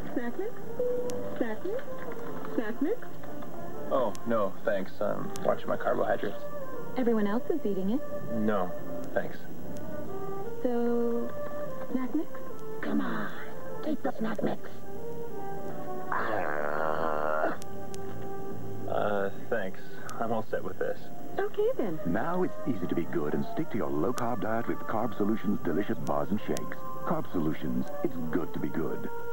Snack mix? Snack mix? Snack mix? Oh, no, thanks. I'm watching my carbohydrates. Everyone else is eating it. No, thanks. So, snack mix? Come on, take the snack mix. Thanks. I'm all set with this. Okay, then. Now it's easy to be good and stick to your low-carb diet with Carb Solutions delicious bars and shakes. Carb Solutions, it's good to be good.